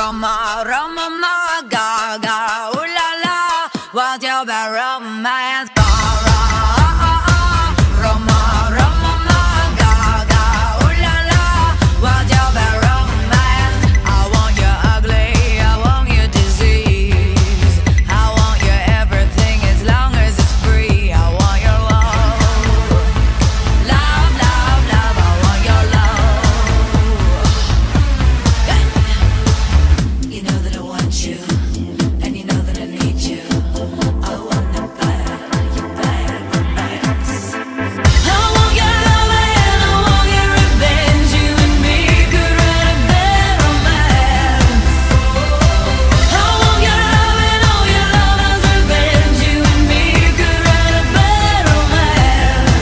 Roma, Roma, ma, ga, ga, ooh la la. What's your bad romance? Roma, Roma, ma, ga, ga, ooh la la. What's your bad romance? I want your ugly, I want your disease. I want your everything as long as it's free. I want your love, love, love, love. I want your love. You know that I want you, and you know that I need you. I want it bad, you bad romance. I want your love and I want your revenge. You and me could write a bad romance. I want your love and all your love as revenge. You and me could write a bad romance.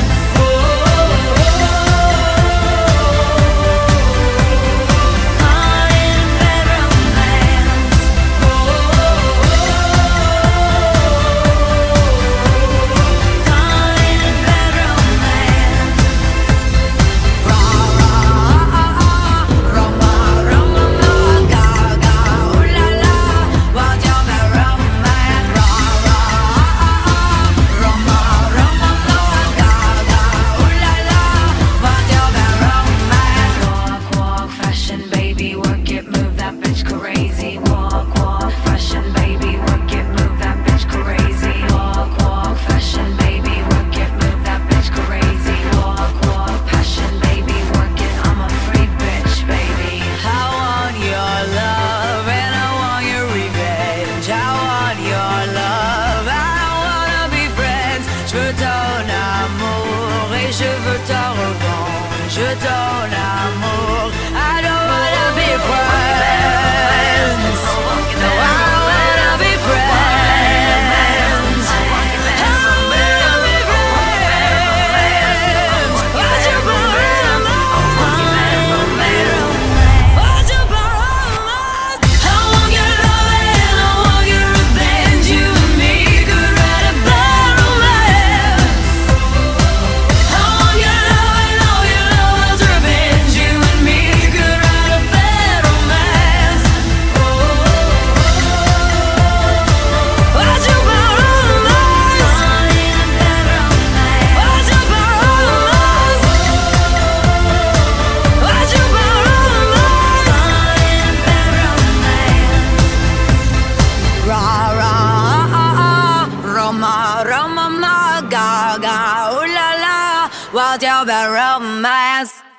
Je veux ta revanche, ton amour. I don't wanna be friends. No, I wanna be friends. I wanna be friends. What's your problem? What's your problem? I want your love and I want your revenge. You and me could write a bad romance. Roma, ma, ga, ga, ooh la la. What's your bad romance?